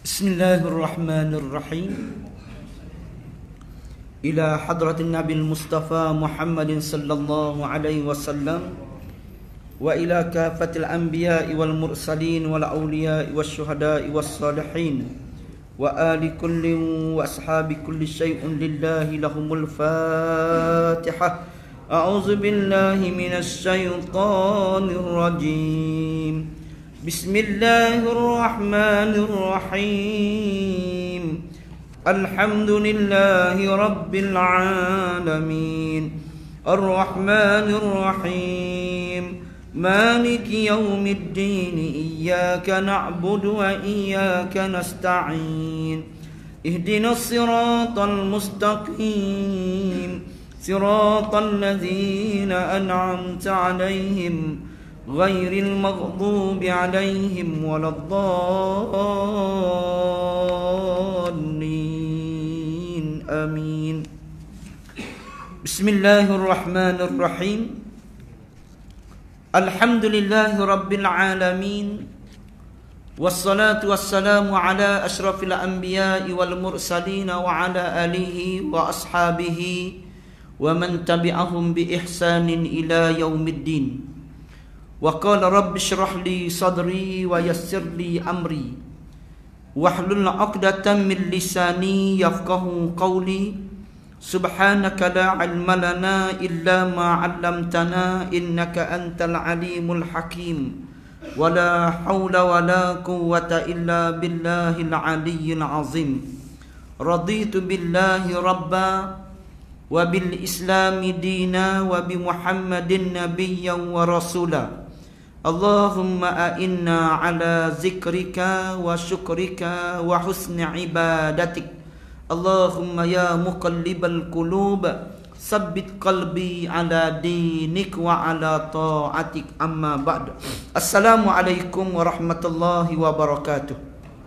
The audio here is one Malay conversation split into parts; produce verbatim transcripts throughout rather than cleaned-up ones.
Bismillahirrahmanirrahim. Ila hadratin Nabi Mustafa Muhammadin sallallahu alaihi wasallam wa ila kafatil anbiya'i wal mursalin wal awliya'i wasyuhada'i was salihin wa ali kulli wa ashabi kulli syai'un lillahi lahumul Fatihah. A'udzu billahi minasy syaithanir rajim. Bismillahirrahmanirrahim. Alhamdulillahi rabbil alamin. Ar-Rahmanir Rahim. Maliki yaumiddin. Iyyaka na'budu wa iyyaka nasta'in. Ihdinas siratal mustaqim. Siratal ladzina an'amta 'alaihim ghairil maghdubi 'alaihim waladdallin. Amin. Bismillahirrahmanirrahim. Alhamdulillahi rabbil alamin. Wassalatu wassalamu ala asyrafil anbiya'i wal mursalin wa ala alihi wa ashabihi wa man tabi'ahum bi ihsanin ila yaumiddin. Wa qala rabbi shrah li sadri wa yassir li amri wahlul 'uqdatam min lisani yafqahu qawli. Subhanaka la 'ilma lana illa ma 'allamtana innaka antal alimul hakim. Wa la hawla wa la quwwata illa billahil aliyyil azim. Raditu billahi rabba wa bil islami dina wa bi Muhammadin nabiyyan wa rasula. Allahumma a'inna ala zikrika wa syukrika wa husni ibadatik. Allahumma ya muqallibal qulub sabbit qalbi ala dinik wa ala ta'atik. Amma ba'd. Assalamualaikum warahmatullahi wabarakatuh.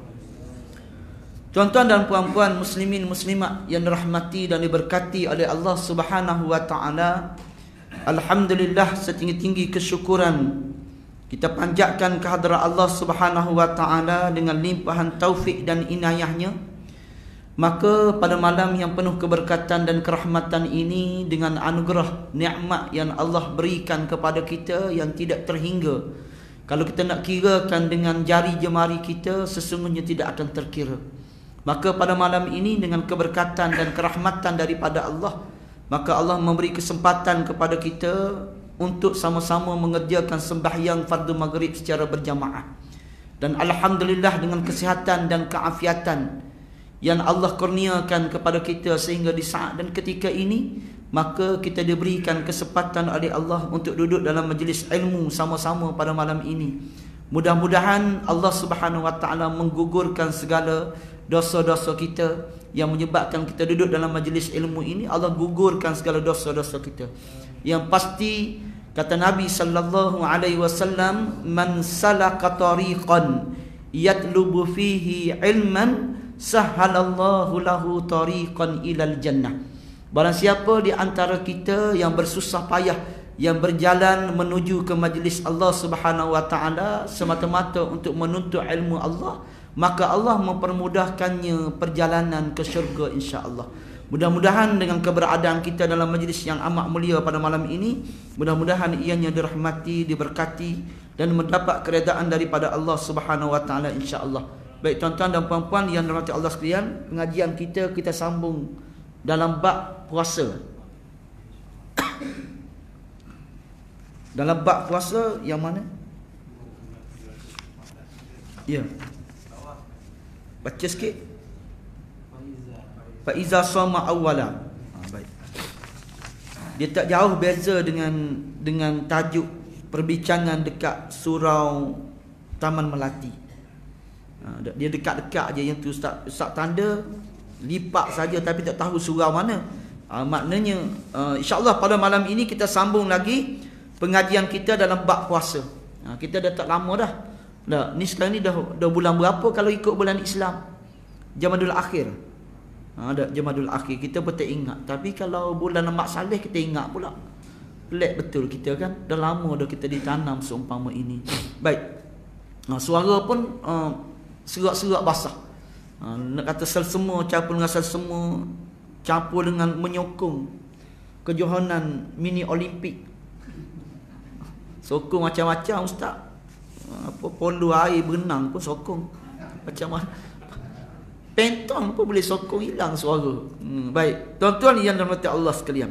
Tuan-tuan dan puan-puan muslimin muslimat yang dirahmati dan diberkati oleh Allah Subhanahu wa taala. Alhamdulillah, setinggi-tinggi kesyukuran kita panjatkan kehadrat Allah Subhanahu wa taala dengan limpahan taufik dan inayahnya. Maka pada malam yang penuh keberkatan dan kerahmatan ini, dengan anugerah nikmat yang Allah berikan kepada kita yang tidak terhingga, kalau kita nak kirakan dengan jari jemari kita, sesungguhnya tidak akan terkira. Maka pada malam ini dengan keberkatan dan kerahmatan daripada Allah, maka Allah memberi kesempatan kepada kita untuk sama-sama mengerjakan sembahyang fardu maghrib secara berjamaah. Dan alhamdulillah dengan kesihatan dan keafiatan yang Allah kurniakan kepada kita, sehingga di saat dan ketika ini maka kita diberikan kesempatan oleh Allah untuk duduk dalam majlis ilmu sama-sama pada malam ini. Mudah-mudahan Allah Subhanahu wa taala menggugurkan segala dosa-dosa kita yang menyebabkan kita duduk dalam majlis ilmu ini. Allah gugurkan segala dosa-dosa kita. Yang pasti kata Nabi sallallahu alaihi wasallam, man salaka tariqan yatlubu fihi ilman sahhalallahu lahu tariqan ilal jannah. Barang siapa di antara kita yang bersusah payah, yang berjalan menuju ke majlis Allah Subhanahu wa taala semata-mata untuk menuntut ilmu Allah, maka Allah mempermudahkannya perjalanan ke syurga insya-Allah. Mudah-mudahan dengan keberadaan kita dalam majlis yang amat mulia pada malam ini, mudah-mudahan ianya dirahmati, diberkati dan mendapat keredaan daripada Allah Subhanahu wa taala insya-Allah. Baik tuan-tuan dan puan-puan yang dirahmati Allah sekalian, pengajian kita kita sambung dalam bab puasa. Dalam bab puasa yang mana? Ya. Baca sikit. Fa iza sama awwala. Ha, baik. Dia tak jauh beza dengan dengan tajuk perbincangan dekat surau Taman Melati. Ha, dia dekat-dekat aja yang tu Ustaz, Ustaz tanda lipat saja tapi tak tahu surau mana. Ha, maknanya uh, insya-Allah pada malam ini kita sambung lagi pengajian kita dalam bab puasa. Ha, kita dah tak lama dah. Dah ni sekarang ni dah dah bulan berapa kalau ikut bulan Islam? Jamadul Akhir. Ada ha, Jamadul Akhir kita pun tak ingat. Tapi kalau bulan Mak Saleh kita ingat pula. Pelik betul kita kan. Dah lama dah kita ditanam seumpama ini. Baik. Ha, suara pun uh, serak-serak basah. Ha, nak kata selsema, campur dengan selsema, campur dengan menyokong kejohanan mini Olimpik. Sokong macam-macam ustaz. Apa polo air berenang pun sokong. Macam mana? Penton pun boleh sokong hilang suara. Hmm, baik. Tuan-tuan yang dirahmati Allah sekalian.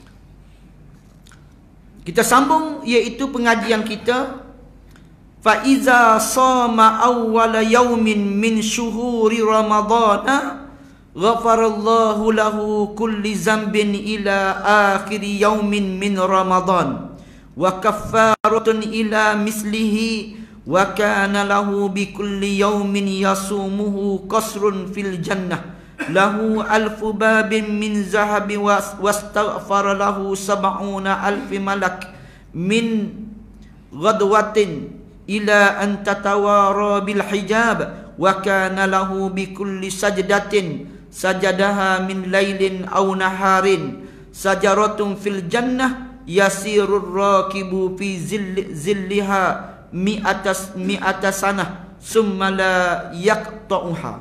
Kita sambung iaitu pengajian kita. Fa iza sama awwala yaumin min syuhuri ramadana ghafarallahu lahu kulli zambin ila akhir yaumin min ramadan wa kaffaratun ila mislihi wa kana lahu bi kulli yaumin yasumuhu qasrun fil jannah lahu alfu babin min zahabi wastaghfara lahu sab'una alfi malak min ghadwatin ila an tatawara bil hijab wa kana lahu bi kulli sajdatin sajadaha min lailin aw naharin sajaratun fil jannah yasirur rakibu fi zill, zilliha mi'atas mi'atas sanah summa la yaqta'uha.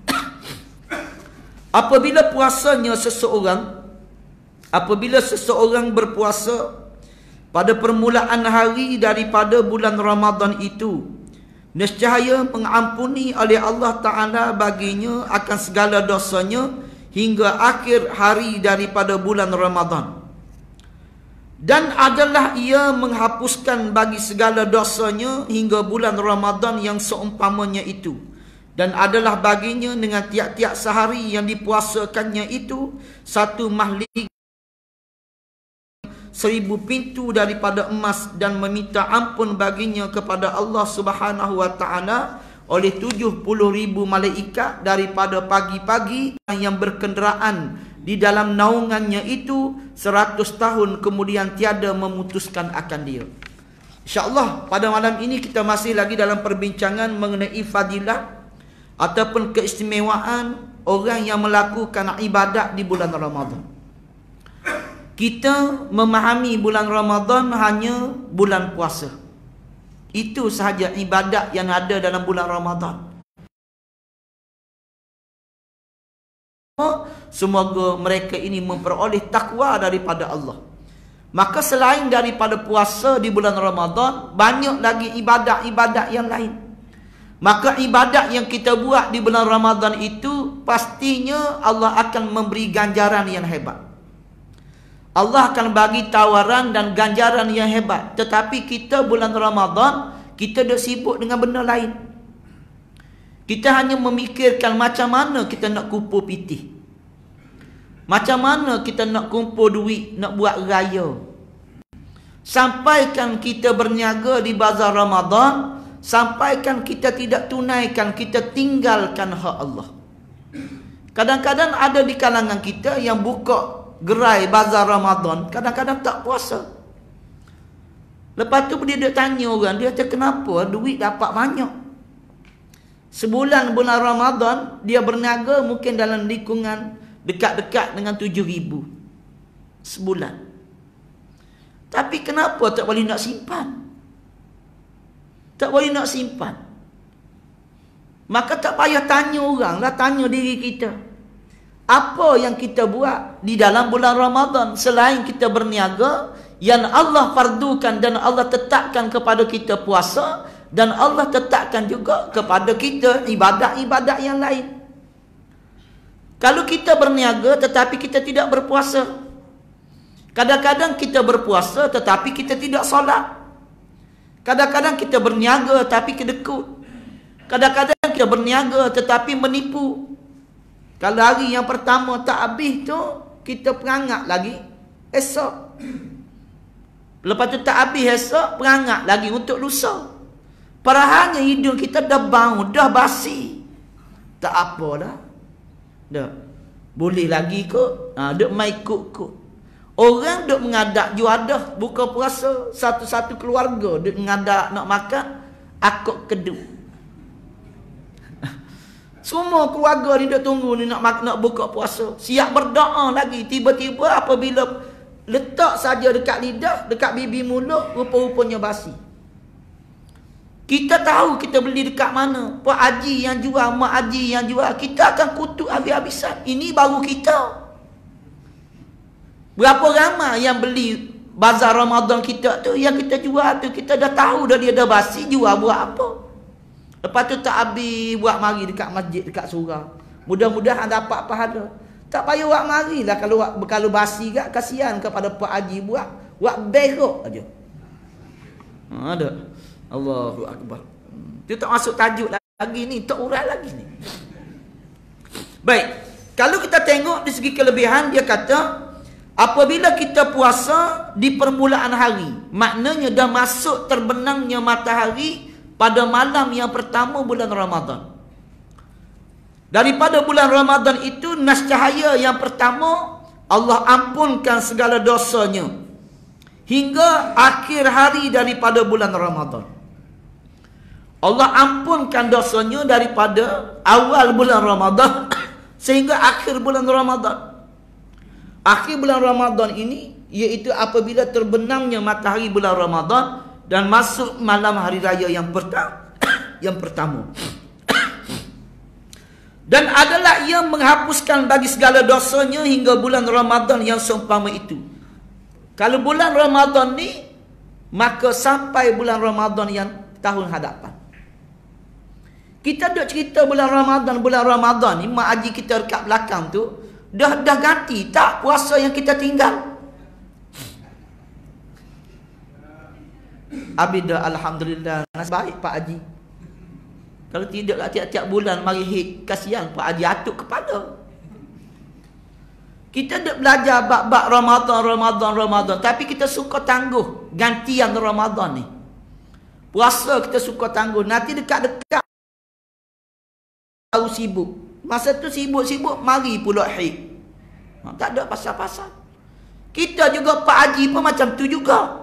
Apabila puasanya seseorang apabila seseorang berpuasa pada permulaan hari daripada bulan Ramadan itu, nescaya mengampuni oleh Allah Ta'ala baginya akan segala dosanya hingga akhir hari daripada bulan Ramadan. Dan adalah ia menghapuskan bagi segala dosanya hingga bulan Ramadan yang seumpamanya itu. Dan adalah baginya dengan tiap-tiap sehari yang dipuasakannya itu satu mahligai seribu pintu daripada emas dan meminta ampun baginya kepada Allah Subhanahu wa taala oleh tujuh puluh ribu malaikat daripada pagi-pagi yang berkenderaan di dalam naungannya itu seratus tahun kemudian tiada memutuskan akan dia. InsyaAllah pada malam ini kita masih lagi dalam perbincangan mengenai fadilah ataupun keistimewaan orang yang melakukan ibadat di bulan Ramadan. Kita memahami bulan Ramadan hanya bulan puasa. Itu sahaja ibadat yang ada dalam bulan Ramadan. Semoga mereka ini memperoleh takwa daripada Allah. Maka selain daripada puasa di bulan Ramadan, banyak lagi ibadat-ibadat yang lain. Maka ibadat yang kita buat di bulan Ramadan itu pastinya Allah akan memberi ganjaran yang hebat. Allah akan bagi tawaran dan ganjaran yang hebat. Tetapi kita bulan Ramadan, kita dah sibuk dengan benda lain. Kita hanya memikirkan macam mana kita nak kumpul pitih. Macam mana kita nak kumpul duit, nak buat raya. Sampaikan kita berniaga di bazar Ramadan, sampaikan kita tidak tunaikan, kita tinggalkan hak Allah. Kadang-kadang ada di kalangan kita yang buka gerai bazar Ramadan, kadang-kadang tak puasa. Lepas tu dia duk tanya orang, dia kata kenapa duit dapat banyak. Sebulan bulan Ramadan dia berniaga mungkin dalam lingkungan dekat-dekat dengan tujuh ribu sebulan. Tapi kenapa tak boleh nak simpan? Tak boleh nak simpan. Maka tak payah tanya orang lah, tanya diri kita. Apa yang kita buat di dalam bulan Ramadan selain kita berniaga yang Allah fardukan dan Allah tetapkan kepada kita puasa dan Allah tetapkan juga kepada kita ibadat-ibadat yang lain. Kalau kita berniaga tetapi kita tidak berpuasa, kadang-kadang kita berpuasa tetapi kita tidak solat, kadang-kadang kita berniaga tapi kedekut, kadang-kadang kita berniaga tetapi menipu. Kalau hari yang pertama tak habis tu, kita perangat lagi esok. Lepas tu tak habis esok, perangat lagi untuk lusa. Perahannya hidung kita dah bau, dah basi. Tak apa dah. Dah. Boleh lagi kot. Ha, duk mai kut-kut. Orang duk mengadak juadah buka puasa, satu-satu keluarga duk mengadak nak makan akuk kedua. Semua keluarga ni duk tunggu ni nak nak buka puasa. Siap berdoa lagi. Tiba-tiba apabila letak saja dekat lidah, dekat bibi mulut, rupa-rupanya basi. Kita tahu kita beli dekat mana. Pak Haji yang jual, Mak Haji yang jual. Kita akan kutuk habis-habisan. Ini baru kita. Berapa ramai yang beli bazar Ramadan kita tu, yang kita jual tu, kita dah tahu dah dia dah basi, jual buat apa. Lepas tu tak habis buat mari dekat masjid, dekat surau. Mudah-mudahan dapat pahala. Tak payah buat mari lah kalau kalau basi gak, kasihan kepada Pak Haji buat. Buat berok aja. Ha, ada. Allahu Akbar. Dia tak masuk tajuk lagi ni, tak urat lagi ni. Baik, kalau kita tengok di segi kelebihan, dia kata apabila kita puasa di permulaan hari, maknanya dah masuk terbenamnya matahari pada malam yang pertama bulan Ramadan. Daripada bulan Ramadan itu, nas cahaya yang pertama, Allah ampunkan segala dosanya hingga akhir hari daripada bulan Ramadan. Allah ampunkan dosanya daripada awal bulan Ramadan sehingga akhir bulan Ramadan. Akhir bulan Ramadan ini iaitu apabila terbenamnya matahari bulan Ramadan dan masuk malam hari raya yang pertama yang pertama. Dan adalah ia menghapuskan bagi segala dosanya hingga bulan Ramadan yang seumpama itu. Kalau bulan Ramadan ni, maka sampai bulan Ramadan yang tahun hadapan. Kita duk cerita bulan Ramadan, bulan Ramadan ni, mak haji kita dekat belakang tu, dah dah ganti tak puasa yang kita tinggal. Abidah alhamdulillah, nasib baik Pak Haji. Kalau tidak lah tiap-tiap bulan mari hit, kasihan Pak Haji atuk kepala. Kita duk belajar bab-bab Ramadan, Ramadan, Ramadan, tapi kita suka tangguh gantian Ramadan ni. Puasa kita suka tangguh, nanti dekat-dekat baru sibuk. Masa tu sibuk-sibuk, mari pula hid. Ha, tak ada pasal-pasal. Kita juga Pak Haji pun macam tu juga.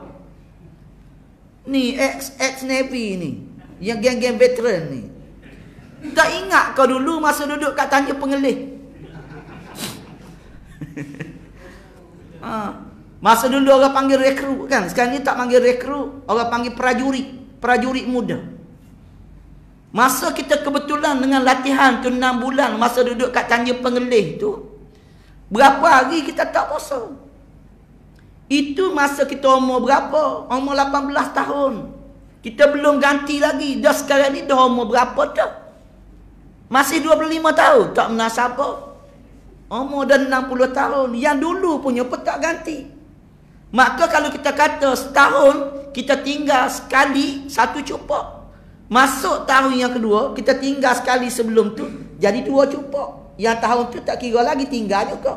Ni ex-ex-Navy ni, yang geng-geng veteran ni. Tak ingat kau dulu masa duduk kat Tanya Pengelih? Ha, masa dulu orang panggil rekrut kan, sekarang ni tak panggil rekrut, orang panggil prajurit, prajurit muda. Masa kita kebetulan dengan latihan tu enam bulan, masa duduk kat Tanya Pengelih tu, berapa hari kita tak puasa. Itu masa kita umur berapa? Umur lapan belas tahun. Kita belum ganti lagi. Dah sekarang ni dah umur berapa dah? Masih dua puluh lima tahun. Tak menasabah. Umur dah enam puluh tahun. Yang dulu punya pun tak ganti. Maka kalau kita kata setahun, kita tinggal sekali satu cupok. Masuk tahun yang kedua, kita tinggal sekali sebelum tu, jadi dua cupok. Yang tahun tu tak kira lagi, tinggal juga.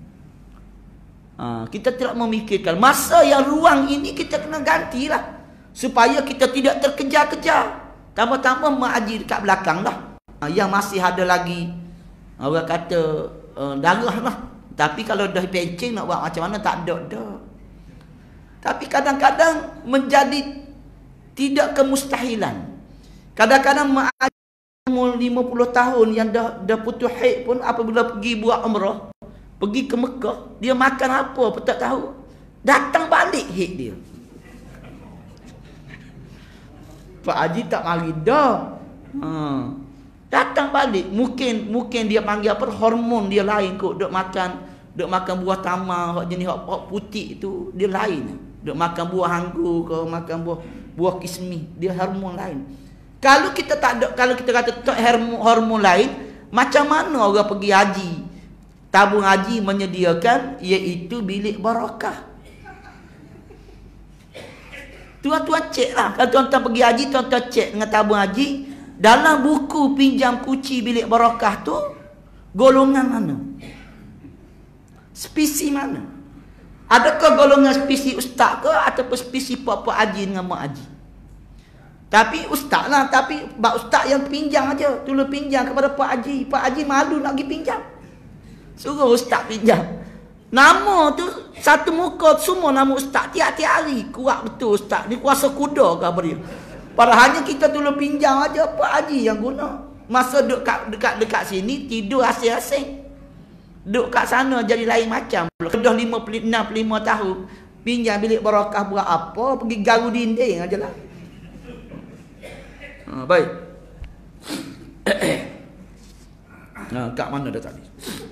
Ha, kita tidak memikirkan masa yang ruang ini, kita kena gantilah supaya kita tidak terkejar-kejar. Tambah-tambah mak haji dekat belakang lah, ha, yang masih ada lagi orang kata uh, darah lah. Tapi kalau dah pencing nak buat macam mana, tak ada dah. Tapi kadang-kadang menjadi tidak kemustahilan. Kadang-kadang mak haji umur lima puluh tahun yang dah dah putus haid pun, apabila pergi buat umrah, pergi ke Mekah, dia makan apa pun tak tahu. Datang balik haid dia. Pak Haji tak mari dah. Ha. Datang balik, mungkin mungkin dia panggil apa, hormon dia lain kot. Duk makan, duk makan buah tamar, hak jenis hak, hak putih tu dia lain. Duk makan buah anggur ke, makan buah buah kismis, dia hormon lain. Kalau kita tak ada, kalau kita kata tak hormon, hormon lain, macam mana orang pergi haji? Tabung haji menyediakan iaitu bilik barakah. Tuan-tuan cek lah. Kalau tuan-tuan pergi haji, tuan-tuan cek dengan tabung haji, dalam buku pinjam kunci bilik barakah tu, golongan mana? Spesi mana? Adakah golongan spesi ustaz ke, ataupun spesi puak-puak haji dengan mak haji? Tapi ustaz lah, tapi bak ustaz yang pinjam aja, tolong pinjam kepada Pak Haji. Pak Haji malu nak pergi pinjam, suruh ustaz pinjam. Nama tu satu muka, semua nama ustaz tiap-tiap hari. Kuat betul ustaz ni, kuasa kuda ke apa dia. Padahalnya kita tolong pinjam aja, Pak Haji yang guna. Masa duduk kat, dekat dekat sini tidur asing-asing, duduk kat sana jadi lain macam. Dah lima puluh enam puluh lima tahun pinjam bilik barakah buat apa? Pergi garu dinding aja lah. Ha, baik. Nah, kat mana dah tadi?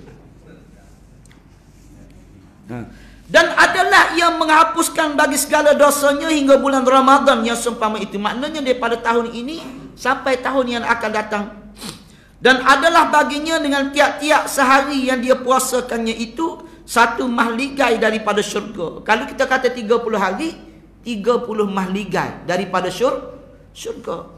Ha. Dan adalah yang menghapuskan bagi segala dosanya hingga bulan Ramadan yang seumpama itu. Maknanya daripada tahun ini sampai tahun yang akan datang. Dan adalah baginya dengan tiap-tiap sehari yang dia puasakannya itu satu mahligai daripada syurga. Kalau kita kata tiga puluh hari, tiga puluh mahligai daripada syur, syurga.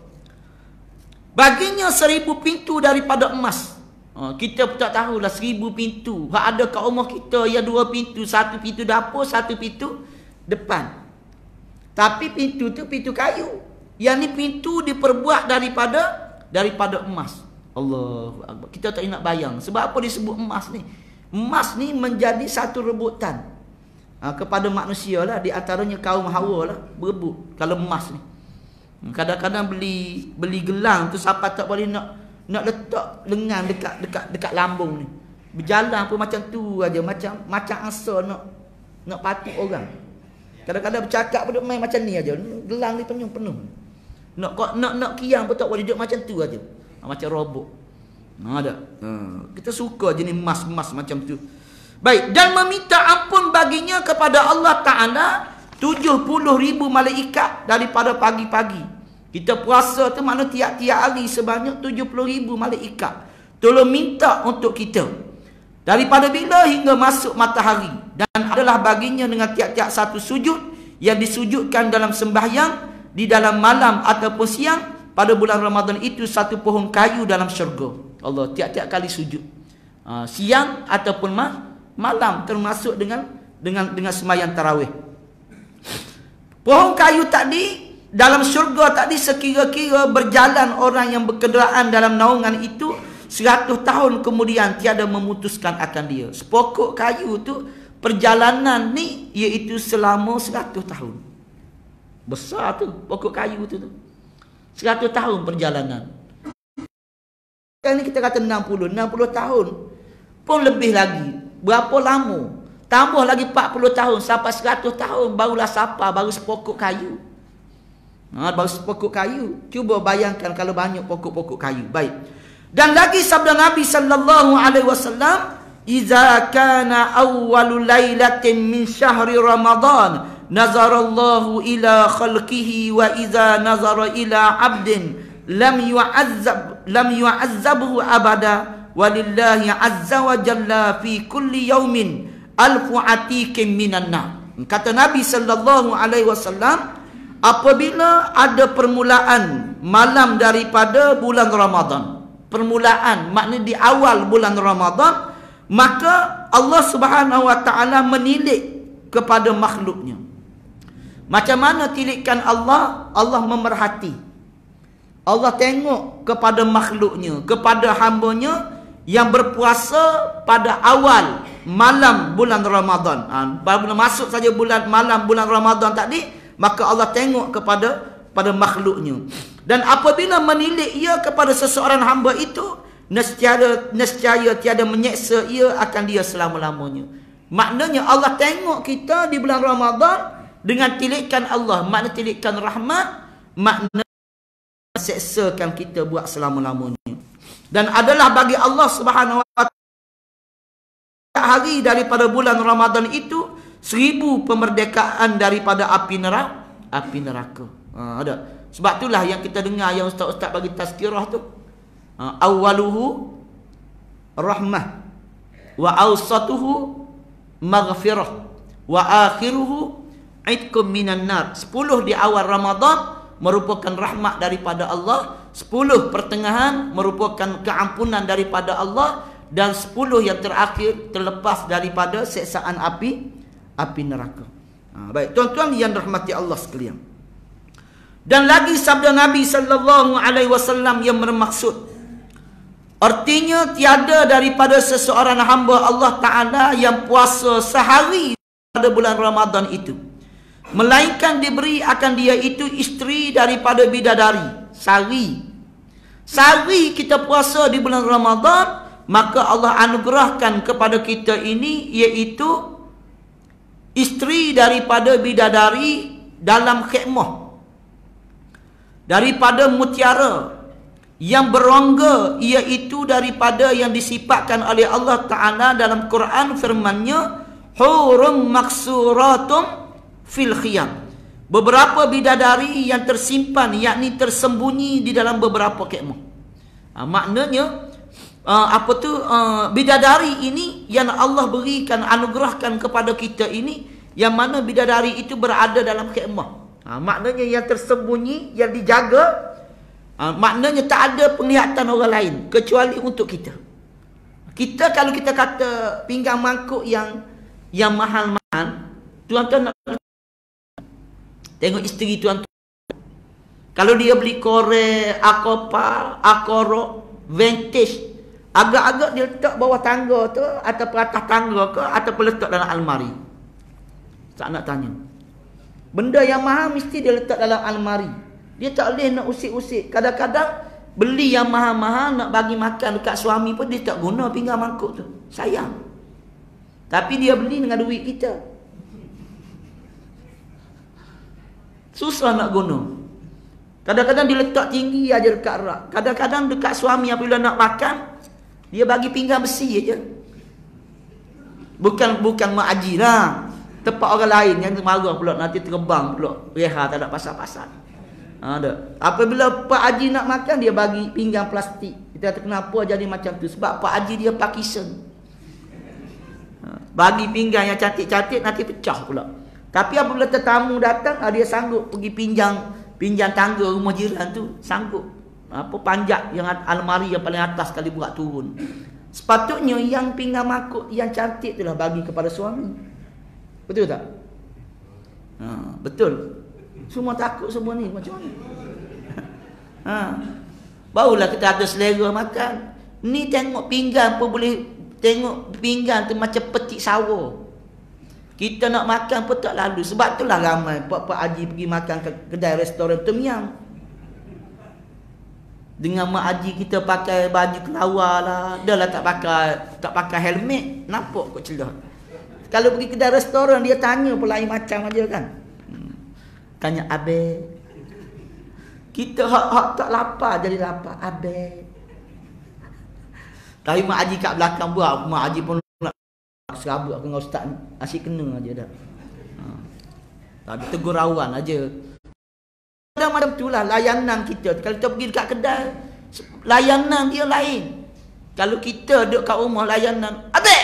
Baginya seribu pintu daripada emas. Ha, kita pun tak tahulah seribu pintu. Hak ada kat rumah kita yang dua pintu. Satu pintu dapur, satu pintu depan. Tapi pintu tu pintu kayu. Yang ni pintu diperbuat daripada daripada emas. Allahu Akbar. Kita tak nak bayang. Sebab apa disebut emas ni? Emas ni menjadi satu rebutan ha, kepada manusia lah. Di antaranya kaum Hawa lah berebut kalau emas ni. Kadang-kadang beli beli gelang tu siapa tak boleh nak nak letak lengan dekat dekat dekat lambung ni. Berjalan pun macam tu aja, macam macam asa nak nak patuk orang. Kadang-kadang bercakap pun main macam ni aja. Gelang ni penuh-penuh. Nak nak nak kiang pun tak boleh duduk macam tu aja. Macam robot. Ha ada. Ha, kita suka jenis emas-emas macam tu. Baik, dan meminta ampun baginya kepada Allah Taala tujuh puluh ribu malaikat daripada pagi-pagi. Kita puasa tu makna tiap-tiap hari sebanyak tujuh puluh ribu malaikat tolong minta untuk kita. Daripada bila hingga masuk matahari. Dan adalah baginya dengan tiap-tiap satu sujud yang disujudkan dalam sembahyang di dalam malam ataupun siang pada bulan Ramadan itu satu pohon kayu dalam syurga. Allah tiap-tiap kali sujud. Ha, siang ataupun ma malam termasuk dengan dengan dengan sembahyang tarawih. Pohon kayu tadi dalam syurga tadi sekira-kira berjalan orang yang berkenderaan dalam naungan itu seratus tahun kemudian tiada memutuskan akan dia. Sepokok kayu tu perjalanan ni iaitu selama seratus tahun. Besar tu pokok kayu tu tu. seratus tahun perjalanan. Sekarang ni kita kata enam puluh, enam puluh tahun pun lebih lagi. Berapa lama? Tambah lagi empat puluh tahun sampai seratus tahun barulah sapa baru sepokok kayu. Ha, baru sepokok kayu. Cuba bayangkan kalau banyak pokok-pokok kayu. Baik. Dan lagi sabda Nabi sallallahu alaihi wasallam, "Iza kana awwalu lailatin min syahri Ramadan, nazarallahu ila khalqihi wa iza nazara ila 'abdin lam yu'azzab lam yu'azzabhu abada walillahi 'azza wa jalla fi kulli yaumin alfu atikin minan nar." Kata Nabi sallallahu alaihi wasallam, apabila ada permulaan malam daripada bulan Ramadan, permulaan maknanya di awal bulan Ramadan, maka Allah Subhanahu wa taala menilik kepada makhluknya. Macam mana tilikan Allah? Allah memerhati. Allah tengok kepada makhluknya, kepada hambanya yang berpuasa pada awal malam bulan Ramadan. Ha, baru masuk saja bulan malam bulan Ramadan tadi, maka Allah tengok kepada pada makhluknya. Dan apabila menilik ia kepada seseorang hamba itu, nescaya nescaya tiada menyeksa ia akan dia selama-lamanya. Maknanya Allah tengok kita di bulan Ramadan dengan tilikan Allah, makna tilikan rahmat, makna seksakan kita buat selama-lamanya. Dan adalah bagi Allah Subhanahu wa taala hari daripada bulan Ramadan itu seribu pemerdekaan daripada api neraka, api neraka. Ha, ada. Sebab itulah yang kita dengar yang ustaz-ustaz bagi tazkirah tu. Ha, awwaluhu rahmah wa awsatuhu maghfirah wa akhiruhu itqum minan nar. sepuluh di awal Ramadan merupakan rahmat daripada Allah, sepuluh pertengahan merupakan keampunan daripada Allah, dan sepuluh yang terakhir terlepas daripada seksaan api api neraka. Ha, baik, tuan-tuan yang dirahmati Allah sekalian. Dan lagi sabda Nabi sallallahu alaihi wasallam yang bermaksud, artinya tiada daripada seseorang hamba Allah Taala yang puasa sehari pada bulan Ramadan itu, melainkan diberi akan dia itu isteri daripada bidadari. Sehari Sehari kita puasa di bulan Ramadan, maka Allah anugerahkan kepada kita ini iaitu isteri daripada bidadari dalam khemah. daripada mutiara yang berongga, iaitu daripada yang disifatkan oleh Allah Ta'ala dalam Quran, firman-Nya hurum maksuratum fil khiyam. Beberapa bidadari yang tersimpan, yakni tersembunyi di dalam beberapa kemah. Ha, maknanya uh, apa tu uh, bidadari ini yang Allah berikan, anugerahkan kepada kita ini, yang mana bidadari itu berada dalam kemah. Ha, maknanya yang tersembunyi, yang dijaga. Ha, maknanya tak ada penglihatan orang lain kecuali untuk kita. Kita kalau kita kata pinggang mangkuk yang yang mahal-mahal, tuan-tuan nak tengok isteri tuan-tuan. Kalau dia beli korek, akopal, akorok, vintage, agak-agak dia letak bawah tangga tu, atau atas tangga ke, ataupun letak dalam almari. Tak nak tanya. Benda yang mahal mesti dia letak dalam almari. Dia tak boleh nak usik-usik. Kadang-kadang beli yang mahal-mahal nak bagi makan dekat suami pun dia tak guna pinggang mangkuk tu. Sayang. Tapi dia beli dengan duit kita. Susah nak guna. Kadang-kadang dia letak tinggi aja dekat rak. Kadang-kadang dekat suami apabila nak makan, dia bagi pinggang besi aja. Bukan bukan mak haji lah. Tempat orang lain yang marah pula, nanti terbang pula. Reha tak ada pasal-pasal. Ada. Apabila Pak Haji nak makan, dia bagi pinggang plastik. Kita kata kenapa jadi macam tu? Sebab Pak Haji dia Pakistan. Bagi pinggang yang cantik-cantik, nanti pecah pula. Tapi apabila tetamu datang, dia sanggup pergi pinjang pinjang tangga rumah jiran tu, sanggup. Apa panjat yang almari yang paling atas kali buat turun. Sepatutnya yang pinggang mangkuk yang cantik itulah bagi kepada suami. Betul tak? Ha, betul. Semua takut semua ni macam mana? Ha. Barulah kita ada selera makan. Ni tengok pinggan pun boleh, tengok pinggan tu macam petik sawo. Kita nak makan pun tak lalu. Sebab itulah ramai Pak-Pak Haji pergi makan ke kedai restoran Tom Yam. Dengan Mak Haji kita pakai baju kelawar lah. Dah lah tak pakai tak pakai helmet. Nampak kot celah. Kalau pergi kedai restoran dia tanya pun lain macam aja kan. Tanya abe. Kita hak-hak tak lapar jadi lapar. Abe. Tapi Mak Haji kat belakang buat. Mak Haji pun nak serabut dengan ustaz ni. Asyik kena aja dah. Ha. Tapi tegur rawan aja. Kadang macam tu lah layanan kita. Kalau kita pergi dekat kedai, layanan dia lain. Kalau kita duduk kat rumah layanan, abe.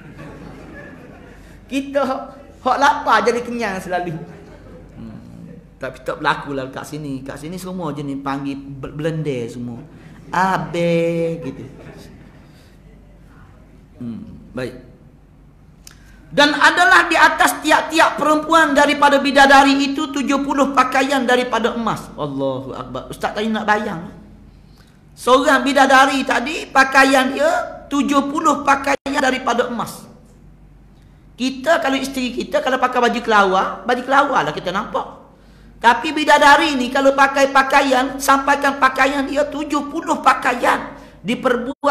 Kita hak, hak lapar jadi kenyang selalu. Tapi tak berlaku lah kat sini. Kat sini semua je ni panggil blender semua. Abe gitu. Hmm, baik. Dan adalah di atas tiap-tiap perempuan daripada bidadari itu tujuh puluh pakaian daripada emas. Allahu Akbar. Ustaz tadi nak bayang. Seorang bidadari tadi pakaian dia tujuh puluh pakaian daripada emas. Kita kalau isteri kita kalau pakai baju kelawar, baju kelawar lah kita nampak. Tapi bidadari ni kalau pakai pakaian, sampaikan pakaian dia tujuh puluh pakaian diperbuat.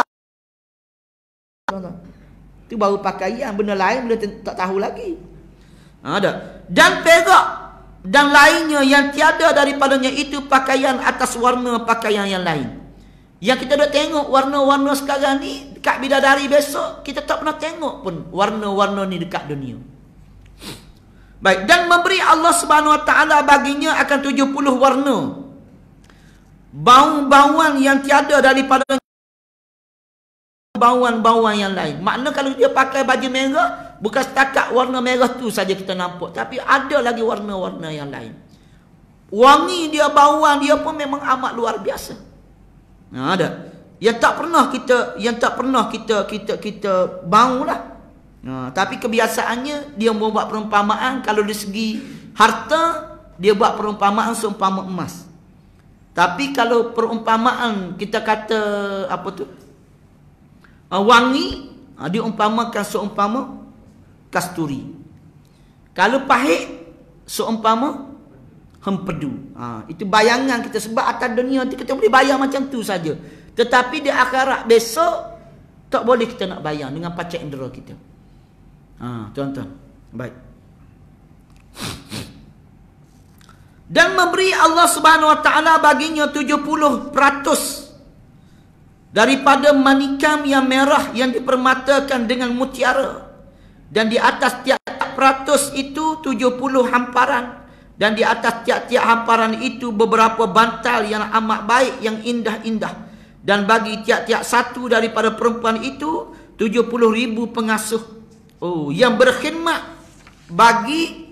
Itu baru pakaian, benda lain benda tak tahu lagi. Ada. Dan perak dan lainnya yang tiada daripadanya itu pakaian atas warna pakaian yang lain. Yang kita dah tengok warna-warna sekarang ni dekat bidadari, besok kita tak pernah tengok pun warna-warna ni dekat dunia. Baik, dan memberi Allah Subhanahu Wa Taala baginya akan tujuh puluh warna. Bau-bauan yang tiada daripada bauan-bauan yang lain. Makna kalau dia pakai baju merah, bukan setakat warna merah tu saja kita nampak, tapi ada lagi warna-warna yang lain. Wangi dia, bauan dia pun memang amat luar biasa. Nah, ada. Yang tak pernah kita yang tak pernah kita kita kita bau lah. Nah, tapi kebiasaannya dia membuat perumpamaan kalau dari segi harta dia buat perumpamaan seumpama emas. Tapi kalau perumpamaan kita kata apa tu? Uh, wangi, uh, dia umpamakan seumpama kasturi. Kalau pahit seumpama hempedu. Ha, itu bayangan kita sebab atas dunia kita boleh bayang macam tu saja. Tetapi di akhirat besok tak boleh kita nak bayang dengan panca indera kita. Ha, tuan-tuan. Baik. Dan memberi Allah Subhanahu Wa Taala baginya tujuh puluh peratus daripada manikam yang merah yang dipermatakan dengan mutiara. Dan di atas tiap-tiap peratus itu tujuh puluh hamparan. Dan di atas tiap-tiap hamparan itu beberapa bantal yang amat baik, yang indah-indah. Dan bagi tiap-tiap satu daripada perempuan itu tujuh puluh ribu pengasuh. Oh, yang berkhidmat bagi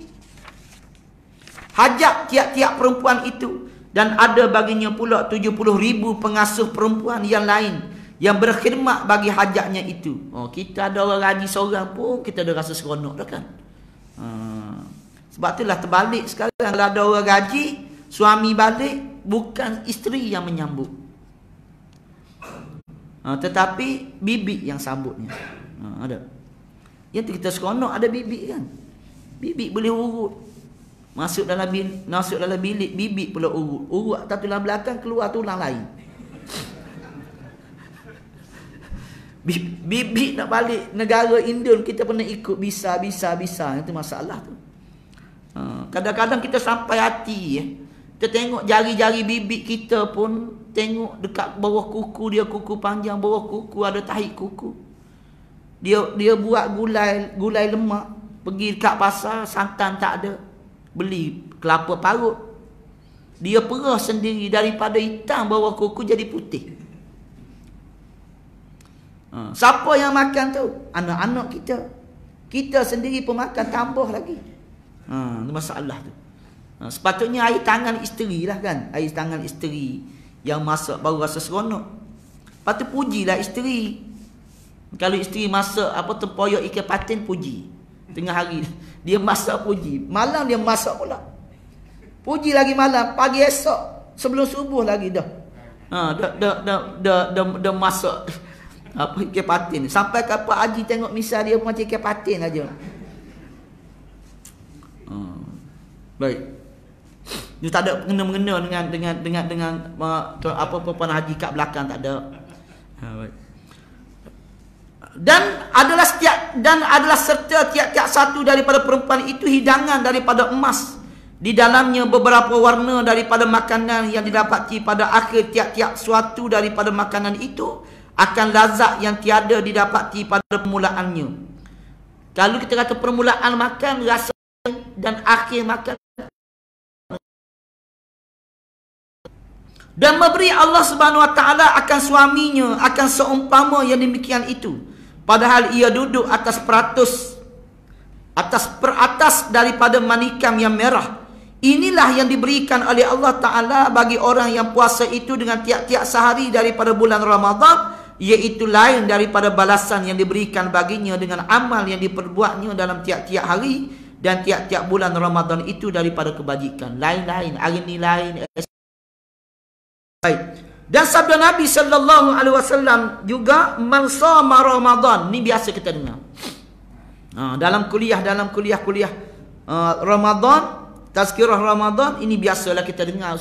hajat tiap-tiap perempuan itu. Dan ada baginya pula tujuh puluh ribu pengasuh perempuan yang lain yang berkhidmat bagi hajatnya itu. Oh, kita ada orang gaji seorang pun kita ada rasa seronok dah kan. Hmm. Sebab itulah terbalik sekarang. Kalau ada orang gaji, suami balik, bukan isteri yang menyambut. Ha, tetapi bibik yang sambutnya. Ha, ada. Yang kita seronok ada bibik kan. Bibik boleh urut. Masuk dalam bilik, masuk dalam bilik, bibik pula urut. Urut atas tulang belakang, keluar tulang lain. Bibik nak balik negara Indon, kita pernah ikut bisa, bisa, bisa. Itu masalah tu. Ha, kadang-kadang kita sampai hati eh. Kita tengok jari-jari bibik kita pun, tengok dekat bawah kuku dia, kuku panjang bawah kuku ada tahi kuku. Dia dia buat gulai gulai lemak, pergi dekat pasar, santan tak ada, beli kelapa parut. Dia perah sendiri daripada hitam bawah kuku jadi putih. Ha, siapa yang makan tu? Anak-anak kita. Kita sendiri pemakan tambah lagi. Ha, itu masalah tu. Ha, sepatutnya air tangan isteri lah kan. Air tangan isteri yang masak baru rasa seronok. Lepas tu pujilah isteri. Kalau isteri masak apa tempoyak ikan patin, puji. Tengah hari dia masak, puji. Malam dia masak pula, puji lagi malam. Pagi esok sebelum subuh lagi dah. Ha, dah dah dah dah dah, dah masak apa ikan patin. Sampai ke Pak Haji tengok misal dia macam ikan patin aja. Ha, baik. Dia tak ada mengena-mengena dengan dengan dengan dengan apa perempuan haji kat belakang, tak ada. Ha, baik. Dan adalah setiap dan adalah serta tiap-tiap satu daripada perempuan itu hidangan daripada emas. Di dalamnya beberapa warna daripada makanan yang didapati pada akhir tiap-tiap suatu daripada makanan itu akan lazat yang tiada didapati pada permulaannya. Kalau kita kata permulaan makan rasa dan akhir makan. Dan memberi Allah Subhanahu Wa Taala akan suaminya akan seumpama yang demikian itu. Padahal ia duduk atas peratus, atas peratas daripada manikam yang merah. Inilah yang diberikan oleh Allah Ta'ala bagi orang yang puasa itu dengan tiap-tiap sehari daripada bulan Ramadan, iaitu lain daripada balasan yang diberikan baginya dengan amal yang diperbuatnya dalam tiap-tiap hari dan tiap-tiap bulan Ramadan itu daripada kebajikan. Lain-lain, hari ini lain. Baik. Dan sabda Nabi sallallahu alaihi wasallam juga, man shoma Ramadan. Ni biasa kita dengar. Ha, dalam kuliah dalam kuliah-kuliah uh, Ramadan, tazkirah Ramadan, ini biasalah kita dengar.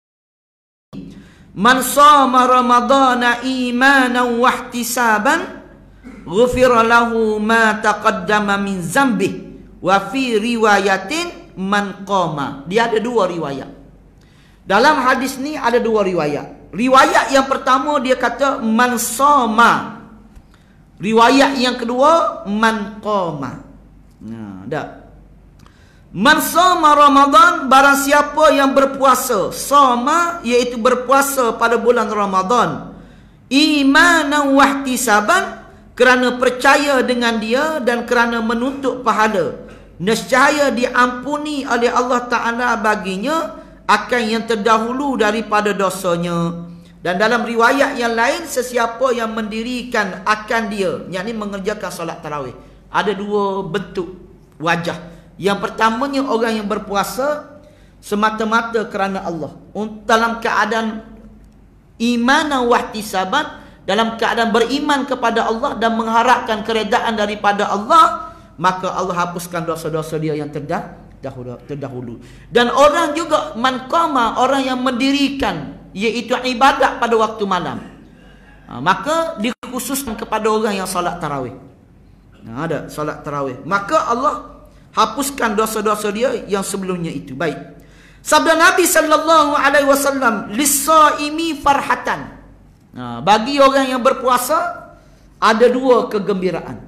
Man shoma Ramadana imanan wa ihtisaban ghufira lahu ma taqaddama min zambihi wa fi riwayatin man qama. Dia ada dua riwayat. Dalam hadis ni ada dua riwayat. Riwayat yang pertama dia kata man shoma. Riwayat yang kedua man qama. Nah, dah. Man shoma Ramadan, barang siapa yang berpuasa. Shoma iaitu berpuasa pada bulan Ramadan. Imanan wa ihtisaban, kerana percaya dengan dia dan kerana menuntut pahala. Nescaya diampuni oleh Allah Ta'ala baginya akan yang terdahulu daripada dosanya. Dan dalam riwayat yang lain, sesiapa yang mendirikan akan dia, yakni mengerjakan solat tarawih. Ada dua bentuk wajah. Yang pertamanya orang yang berpuasa semata-mata kerana Allah, dalam keadaan iman dan wahtisaban, dalam keadaan beriman kepada Allah dan mengharapkan keredaan daripada Allah, maka Allah hapuskan dosa-dosa dia yang terdah Dahulu, terdahulu. Dan orang juga man qama, orang yang mendirikan, iaitu ibadat pada waktu malam. Ha, maka dikhususkan kepada orang yang solat tarawih. Nah, ada solat tarawih. Maka Allah hapuskan dosa-dosa dia yang sebelumnya itu. Baik. Sabda Nabi sallallahu alaihi wasallam, lis-shaimi farhatan. Ha, bagi orang yang berpuasa ada dua kegembiraan.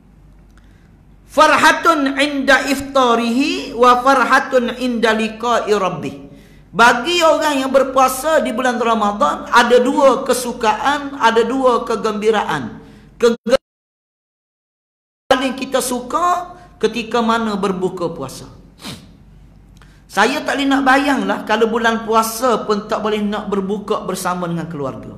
Farhatun inda iftarihi wa farhatun inda liqa'i rabbih. Bagi orang yang berpuasa di bulan Ramadan ada dua kesukaan, ada dua kegembiraan. Kegembiraan paling kita suka ketika mana berbuka puasa. Saya tak boleh nak bayanglah kalau bulan puasa pun tak boleh nak berbuka bersama dengan keluarga.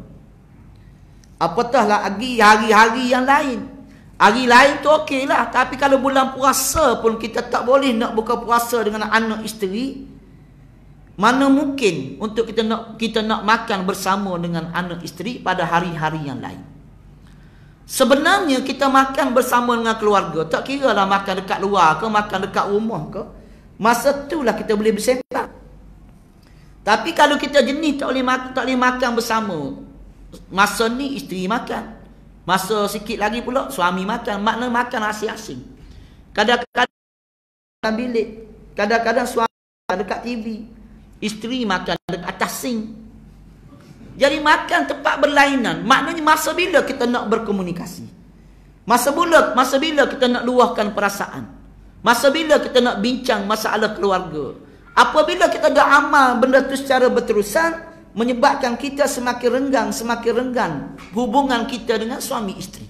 Apatah lagi hari-hari yang lain. Hari lain tu okey lah. Tapi kalau bulan puasa pun kita tak boleh nak buka puasa dengan anak isteri. Mana mungkin untuk kita nak kita nak makan bersama dengan anak isteri pada hari-hari yang lain. Sebenarnya kita makan bersama dengan keluarga, tak kira lah makan dekat luar ke, makan dekat rumah ke. Masa tu lah kita boleh bersembang. Tapi kalau kita jenis tak boleh, tak boleh makan bersama. Masa ni isteri makan. Masa sikit lagi pula suami makan. Makna makan asing-asing. Kadang-kadang dalam bilik, kadang-kadang suami dekat T V, isteri makan dekat atas sink. Jadi makan tempat berlainan. Maknanya masa bila kita nak berkomunikasi? Masa bila, masa bila kita nak luahkan perasaan? Masa bila kita nak bincang masalah keluarga? Apabila kita dah amal benda tu secara berterusan, menyebabkan kita semakin renggang, semakin renggan hubungan kita dengan suami isteri.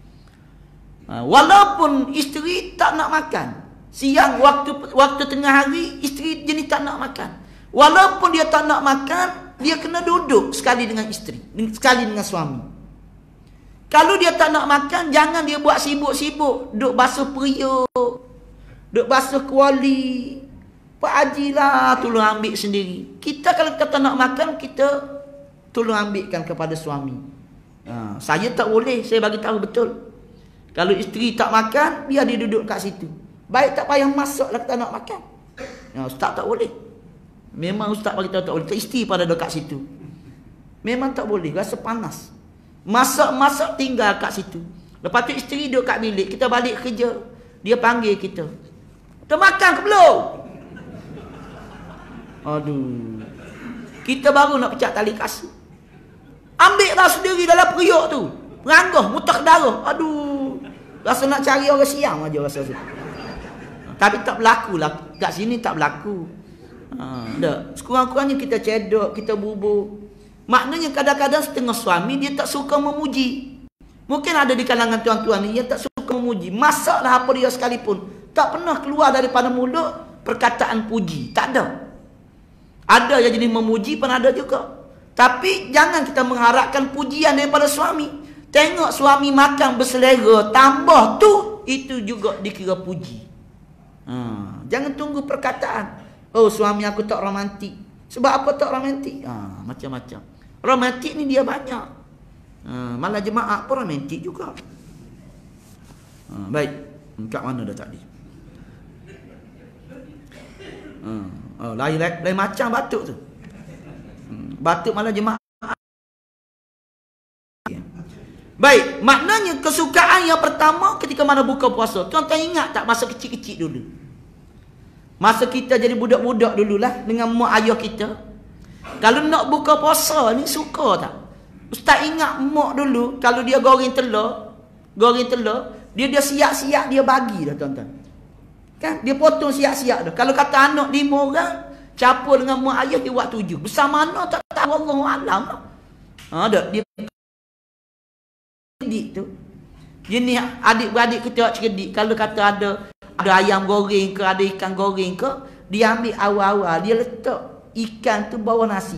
Ha, walaupun isteri tak nak makan, siang waktu waktu tengah hari isteri jenis tak nak makan. Walaupun dia tak nak makan, dia kena duduk sekali dengan isteri, sekali dengan suami. Kalau dia tak nak makan, jangan dia buat sibuk-sibuk, duk basuh periuk, duk basuh kuali. Pak Haji lah tolong ambil sendiri. Kita kalau kata nak makan, kita tolong ambilkan kepada suami. Ha, saya tak boleh, saya bagi tahu betul. Kalau isteri tak makan, biar dia duduk kat situ. Baik tak payah masak lah kita nak makan. Ha, ustaz tak boleh. Memang ustaz bagi tahu tak boleh. Isteri pada dekat situ. Memang tak boleh, rasa panas. Masak-masak tinggal kat situ. Lepas tu isteri duduk kat bilik, kita balik kerja, dia panggil kita. Kita makan ke belum? Aduh. Kita baru nak pecah tali kasut. Ambil lah sendiri dalam periuk tu. Meranggah, mutak darah. Aduh. Rasa nak cari orang siang aja rasa tu. Tapi tak berlaku lah. Kat sini tak berlaku. Ha, tak. Sekurang-kurangnya kita cedok, kita bubur. Maknanya kadang-kadang setengah suami dia tak suka memuji. Mungkin ada di kalangan tuan-tuan ni yang tak suka memuji. Masaklah apa dia sekalipun, tak pernah keluar daripada mulut perkataan puji. Tak ada. Ada yang jadi memuji pun ada juga. Tapi jangan kita mengharapkan pujian daripada suami. Tengok suami makan berselera, tambah tu, itu juga dikira puji. Ha, jangan tunggu perkataan. Oh, suami aku tak romantik. Sebab apa tak romantik? Ha, macam-macam. Romantik ni dia banyak. Ha, malah jemaah pun romantik juga. Ha, baik. Kat mana dah tadi? Ha. Oh, lain, lain, lain macam batuk tu. Hmm, batuk malah jemaah. Baik, maknanya kesukaan yang pertama ketika mana buka puasa. Tuan-tuan ingat tak masa kecil-kecil dulu? Masa kita jadi budak-budak dululah dengan mak ayah kita. Kalau nak buka puasa ni suka tak? Ustaz ingat mak dulu kalau dia goreng telur, goreng telur, dia dia siap-siap dia bagi dah tuan-tuan. Kan? Dia potong siap-siap dah. Kalau kata anak lima orang, campur dengan mak ayah dia buat tujuh. Besar mana tak tahu, Wallahualam. Ha, dah dia cerdik tu. Jenis adik-beradik kita cerdik. Kalau kata ada ada ayam goreng ke, ada ikan goreng ke, dia ambil awal-awal, dia letak ikan tu bawah nasi.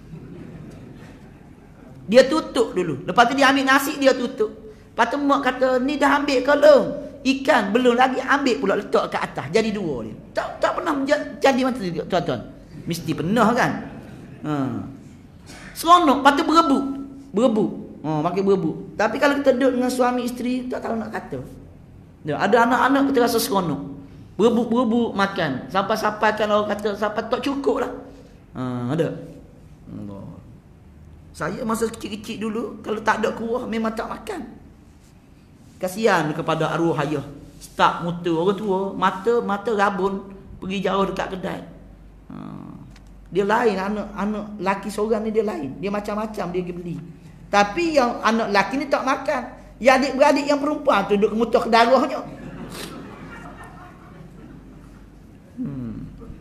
Dia tutup dulu. Lepas tu dia ambil nasi, dia tutup. Lepas tu mak kata, ni dah ambil ke belum? Ikan belum lagi, ambil pula letak kat atas. Jadi dua dia. Tak tak pernah jadi macam tu tuan-tuan. Mesti pernah kan? Ha. Seronok, lepas tu berebut. Berebut. Ha, makin berebut. Tapi kalau kita duduk dengan suami isteri, tak tahu nak kata. Ya, ada anak-anak kita rasa seronok. Berebut-berebut makan. Sampai-sampai kan orang kata, sampai tak cukup lah. Ha, ada. Allah. Saya masa kecil-kecil dulu, kalau tak ada kuah, memang tak makan. Kasihan kepada arwah ayah. Start muta orang tua, mata mata rabun, pergi jauh dekat kedai. Ha. Dia lain, anak anak laki seorang ni dia lain. Dia macam-macam dia pergi beli. Tapi yang anak laki ni tak makan. Yang adik-beradik yang perempuan tu duduk kemutuh ke darahnya. Hmm.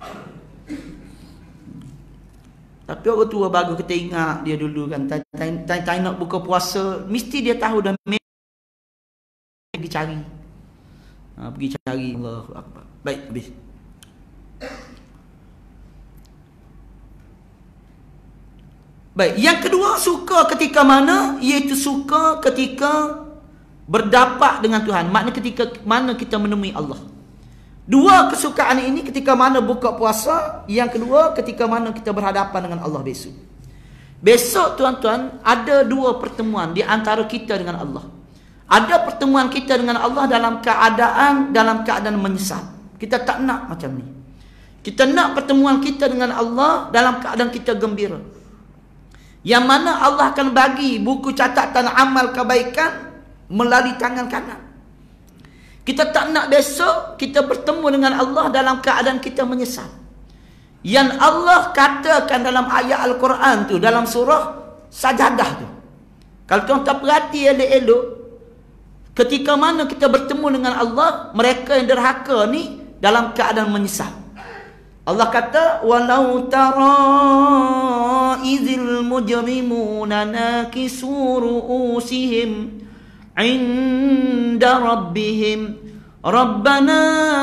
Tapi orang tua bagus kita ingat dia dulu kan. Time nak buka puasa, mesti dia tahu dah pergi cari. Ha, pergi cari. Allahu Akbar. Baik, habis. Baik, yang kedua suka ketika mana? Iaitu suka ketika berdapat dengan Tuhan. Maknanya ketika mana kita menemui Allah. Dua kesukaan ini ketika mana buka puasa. Yang kedua ketika mana kita berhadapan dengan Allah besok. Besok tuan-tuan ada dua pertemuan di antara kita dengan Allah. Ada pertemuan kita dengan Allah dalam keadaan dalam keadaan menyesal. Kita tak nak macam ni. Kita nak pertemuan kita dengan Allah dalam keadaan kita gembira. Yang mana Allah akan bagi buku catatan amal kebaikan melalui tangan kanan. Kita tak nak besok kita bertemu dengan Allah dalam keadaan kita menyesal. Yang Allah katakan dalam ayat Al-Quran tu, dalam surah Sajadah tu. Kalau tuan-tuan perhati elok-elok, ketika mana kita bertemu dengan Allah, mereka yang derhaka ni dalam keadaan menyesal. Allah kata, walau tara izil mujrimuna nakisu ru'usihim inda rabbihim rabbana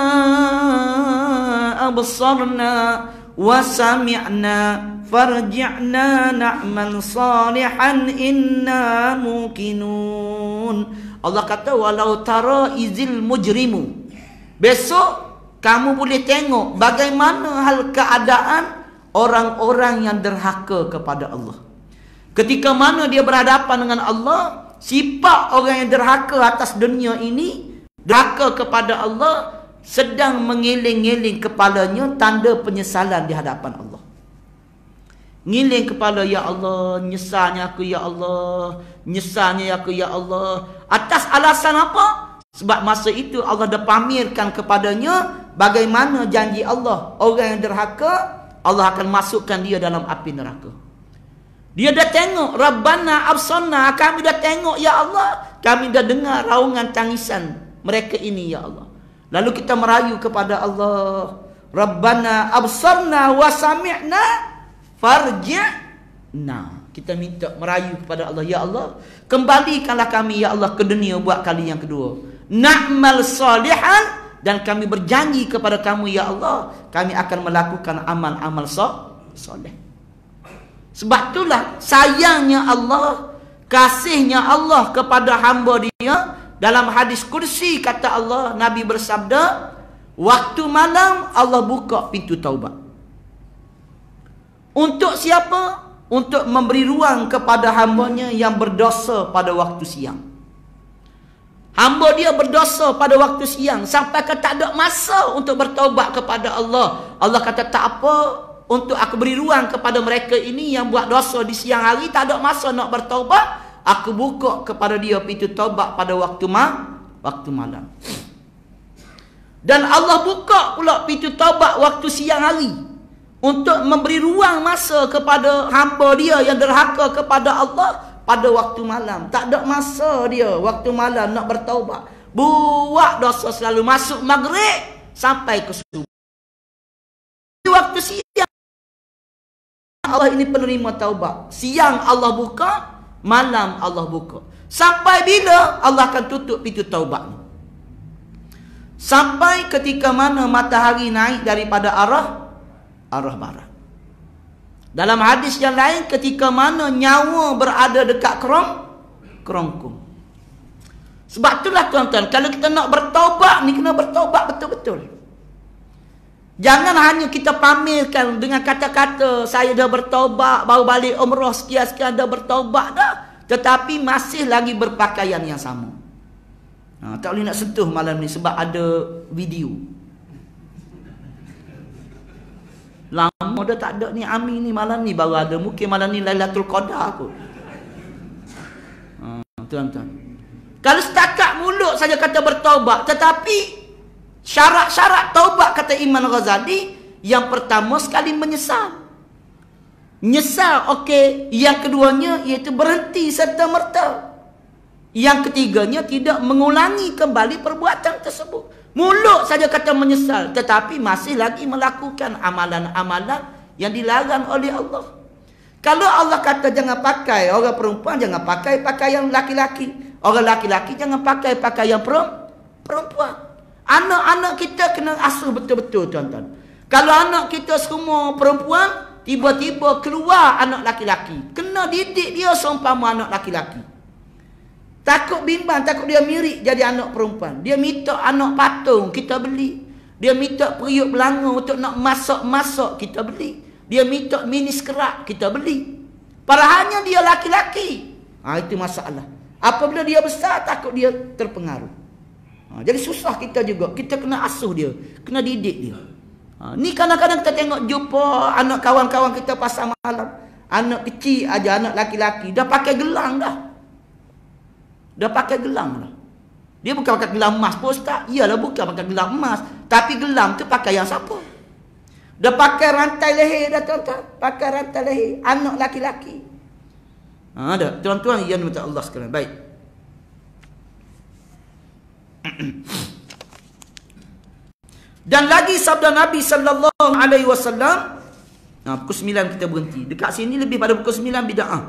absarna wa sami'na farji'na na'mal salihan inna muqinun. Allah kata, walau tara izil mujrimu, besok kamu boleh tengok bagaimana hal keadaan orang-orang yang derhaka kepada Allah. Ketika mana dia berhadapan dengan Allah, sifat orang yang derhaka atas dunia ini, derhaka kepada Allah, sedang mengiling-iling kepalanya tanda penyesalan di hadapan Allah. Ngiling kepala, ya Allah, nyesalnya aku ya Allah, nyesalnya aku ya Allah. Atas alasan apa? Sebab masa itu Allah dah pamirkan kepadanya bagaimana janji Allah. Orang yang derhaka, Allah akan masukkan dia dalam api neraka. Dia dah tengok, Rabbana absarna, kami dah tengok ya Allah, kami dah dengar raungan tangisan mereka ini ya Allah. Lalu kita merayu kepada Allah, Rabbana absarna wa sami'na farji'na. Kita minta merayu kepada Allah, ya Allah, kembalikanlah kami ya Allah ke dunia buat kali yang kedua. Na'mal salihan, dan kami berjanji kepada kamu ya Allah, kami akan melakukan amal-amal soleh. Sebab itulah sayangnya Allah, kasihnya Allah kepada hamba dia. Dalam hadis kursi kata Allah, Nabi bersabda, waktu malam Allah buka pintu taubat. Untuk siapa? Untuk memberi ruang kepada hambanya yang berdosa pada waktu siang. Hamba dia berdosa pada waktu siang sampai ke tak ada masa untuk bertaubat kepada Allah. Allah kata, tak apa, untuk aku beri ruang kepada mereka ini yang buat dosa di siang hari, tak ada masa nak bertaubat, aku buka kepada dia pintu taubat pada waktu ma waktu malam. Dan Allah buka pula pintu taubat waktu siang hari untuk memberi ruang masa kepada hamba dia yang derhaka kepada Allah pada waktu malam. Tak ada masa dia waktu malam nak bertaubat. Buat dosa selalu masuk maghrib sampai ke subuh. Waktu siang Allah ini penerima taubat. Siang Allah buka, malam Allah buka. Sampai bila Allah akan tutup pintu taubat ni? Sampai ketika mana matahari naik daripada arah arah barat. Dalam hadis yang lain, ketika mana nyawa berada dekat kerong, kerongkong. Sebab itulah tuan-tuan, kalau kita nak bertaubat ni, kena bertaubat betul-betul. Jangan hanya kita pamerkan dengan kata-kata, saya dah bertaubat, baru balik umrah sekian-sekian, dah bertaubat dah. Tetapi masih lagi berpakaian yang sama. Ha, tak boleh nak sentuh malam ni sebab ada video. Lama dah tak ada ni, Ami ni malam ni baru ada. Mungkin malam ni Lailatul Qadar kot. Ha, tuan-tuan, kalau setakat mulut saja kata bertaubat, tetapi syarat-syarat taubat kata Imam Ghazali, yang pertama sekali menyesal. Nyesal, okey. Yang keduanya iaitu berhenti serta merta. Yang ketiganya tidak mengulangi kembali perbuatan tersebut. Mulut saja kata menyesal, tetapi masih lagi melakukan amalan-amalan yang dilarang oleh Allah. Kalau Allah kata jangan pakai, orang perempuan jangan pakai pakaian laki-laki. Orang laki-laki jangan pakai pakaian perempuan. Anak-anak kita kena asuh betul-betul, tuan-tuan. Kalau anak kita semua perempuan, tiba-tiba keluar anak laki-laki, kena didik dia seumpama anak laki-laki. Takut bimbang, takut dia mirip jadi anak perempuan. Dia minta anak patung, kita beli. Dia minta periuk belanga untuk nak masak-masak, kita beli. Dia minta mini skerak, kita beli. Padahalnya dia laki-laki. Ha, itu masalah. Apabila dia besar, takut dia terpengaruh. Ha, jadi susah kita juga. Kita kena asuh dia, kena didik dia. Ha, ni kadang-kadang kita tengok jumpa anak kawan-kawan kita pasar malam. Anak kecil aja, anak laki-laki. Dah pakai gelang dah. Dah pakai gelang dah. Dia bukan pakai gelang emas pun, Ustaz. Iyalah bukan pakai gelang emas. Tapi gelang tu pakai yang siapa? Dah pakai rantai leher dah, tuan-tuan. Pakai rantai leher. Anak laki-laki. Ha, dah. Tuan-tuan yang minta Allah sekalian. Baik. Dan lagi sabda Nabi sallallahu alaihi wasallam. Nah, pukul sembilan kita berhenti. Dekat sini lebih pada pukul sembilan bid'ah.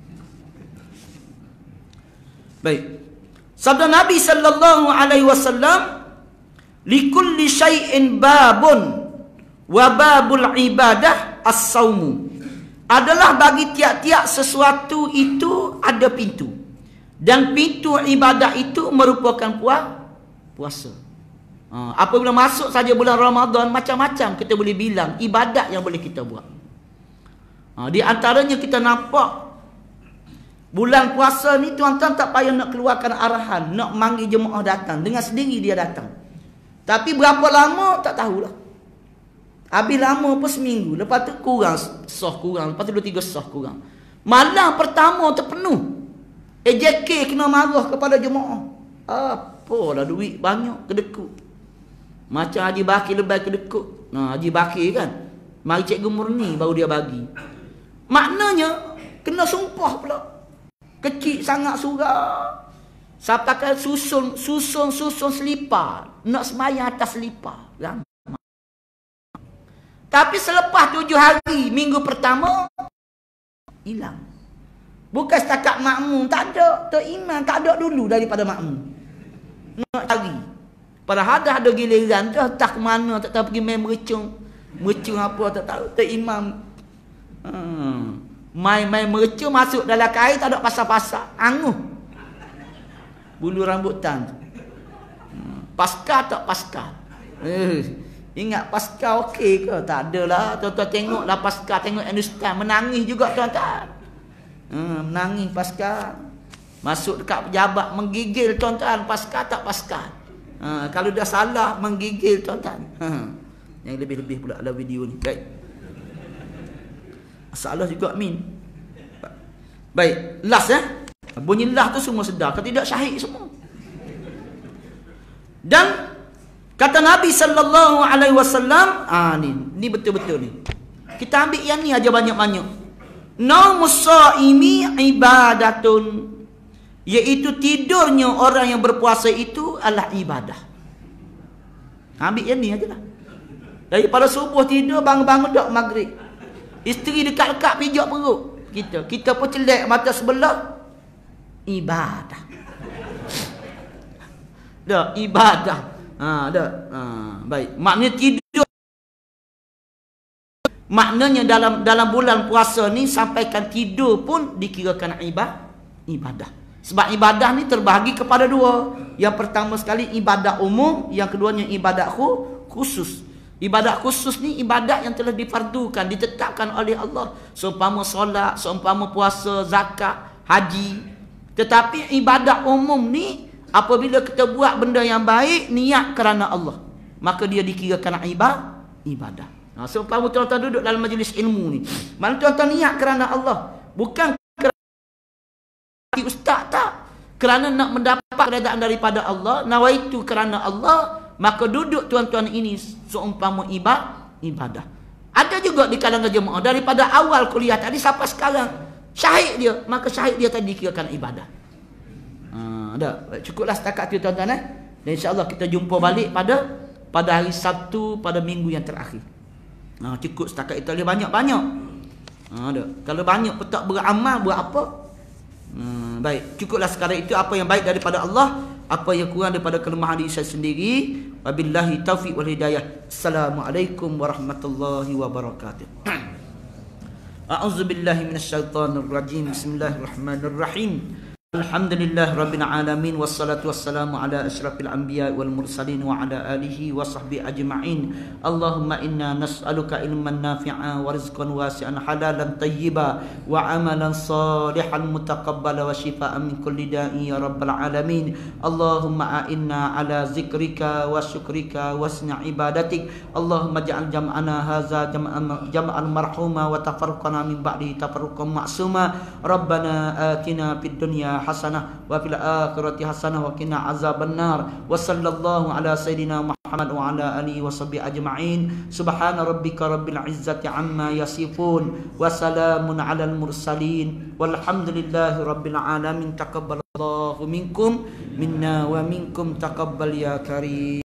Baik. Sabda Nabi sallallahu alaihi wasallam, "Likulli syai'in babun wa babul ibadah as-saumu." Adalah bagi tiap-tiap sesuatu itu ada pintu. Dan pintu ibadah itu merupakan puasa. Ha, apabila masuk saja bulan Ramadan, macam-macam kita boleh bilang ibadat yang boleh kita buat. Ha, di antaranya kita nampak bulan puasa ni, tuan-tuan tak payah nak keluarkan arahan, nak manggil jemaah datang, dengan sendiri dia datang. Tapi berapa lama tak tahulah. Habis lama pun seminggu, lepas tu kurang sah kurang, lepas tu dua tiga sah kurang. Malam pertama terpenuh. A J K kena marah kepada jemaah. Apalah duit banyak kedekut. Macam Haji Bakir lebih kedekut. Nah, Haji Bakir kan, mari cikgu murni baru dia bagi. Maknanya kena sumpah pula. Kecil sangat surah. Saya pakai susun susun susun selipar, nak sembahyang atas selipar. Tapi selepas tujuh hari minggu pertama hilang. Bukan setakat makmum, tak ada. Tok Imam tak ada dulu daripada makmum. Nak cari. Padahal dah ada giliran dah, tak ke mana, tak tahu pergi main mercung. Mercung apa tak tahu. Tok Imam hmm. main-main mercung, masuk dalam kain, tak ada pasal-pasal. Anguh. Bulu rambutan. Hmm. Pasca tak pasca. Eh, ingat pasca okey ke? Tak adalah. Tuan-tuan tengoklah pasca, tengok Hindustan menangis juga, tuan-tuan. Hmm, menangis pasca. Masuk dekat pejabat menggigil, tuan-tuan. Pasca tak pasca. Ha, kalau dah salah menggigil, tuan-tuan. Ha, yang lebih-lebih pula dalam video ni. Baik. Salah juga Amin. Baik, last eh. Bunyi lah tu semua sedar, kalau tidak syahid semua. Dan kata Nabi sallallahu alaihi wasallam, ah ni, ni betul-betul ni. Kita ambil yang ni aja banyak-banyak. Naumus shaimi ibadatun, iaitu tidurnya orang yang berpuasa itu adalah ibadah. Ambil yang ni aja lah. Daripada subuh tidur, bangun-bangun dak maghrib. Isteri dekat-dekat pijak perut kita. Kita pun celak mata sebelah. Ibadah. Dak, ibadah. Ha, dak. Ha, baik. Maknanya tidur. Maknanya dalam dalam bulan puasa ni, sampaikan tidur pun dikirakan ibadah. Ibadah. Sebab ibadah ni terbahagi kepada dua. Yang pertama sekali ibadah umum, yang keduanya ibadah khusus. Ibadat khusus ni ibadat yang telah difardukan, ditetapkan oleh Allah. Seumpama solat, seumpama puasa, zakat, haji. Tetapi ibadat umum ni, apabila kita buat benda yang baik, niat kerana Allah, maka dia dikirakan ibadah. ibadah. Nah, seumpama tuan-tuan duduk dalam majlis ilmu ni, mana tuan-tuan niat kerana Allah, bukan kerana ustaz, tak. Kerana nak mendapat keredaan daripada Allah, nawaitu kerana Allah, maka duduk tuan-tuan ini seumpama ibadah. Ada juga di kalangan jemaah daripada awal kuliah tadi sampai sekarang syahid dia, maka syahid dia tadi kirakan ibadah. Ha, ada. Cukuplah setakat tu tuan-tuan eh. Dan insya-Allah kita jumpa balik pada pada hari Sabtu pada minggu yang terakhir. Ha, cukup setakat itu. Dia banyak-banyak. Ha, ada. Kalau banyak pun tak beramal, buat apa? Hmm, baik. Cukuplah sekarang itu apa yang baik daripada Allah, apa yang kurang daripada kelemahan diri saya sendiri. Wabillahi taufiq wal hidayah. Assalamualaikum warahmatullahi wabarakatuh. A'udzubillahi minasyaitonir rajim. Bismillahirrahmanirrahim. Alhamdulillah rabbil alamin wassalatu wassalamu ala asyrafil anbiya wal mursalin wa ala alihi wa sahbihi ajma'in. Allahumma inna nas'aluka ilman nafi'a wa rizqan wasi'an halalan tayyiba wa amalan salihan mutaqabbala wa shifaa'an min kulli da'i ya rabbal alamin. Allahumma a'inna ala zikrika wa syukrika wa husni ibadatik. Allahumma ja'al jam'ana hadza jam'an jam'an marhuma wa tafarraqana min ba'di tafarruqan ma'suma. Rabbana atina fid dunya hasanah wa fil akhirati hasanah wa qina azabannar. Wa sallallahu ala sayidina Muhammad wa ala alihi wa sahbihi ajma'in. Subhana rabbika rabbil izzati amma yasifun wa salamun alal mursalin walhamdulillahi rabbil alamin. Taqabbalallahu minkum minna wa minkum taqabbal ya karim.